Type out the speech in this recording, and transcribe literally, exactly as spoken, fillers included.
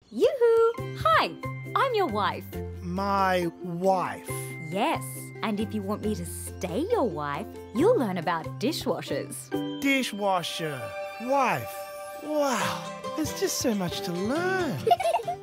Yoo-hoo! Hi, I'm your wife. My wife? Yes, and if you want me to stay your wife, you'll learn about dishwashers. Dishwasher. Wife. Wow, there's just so much to learn.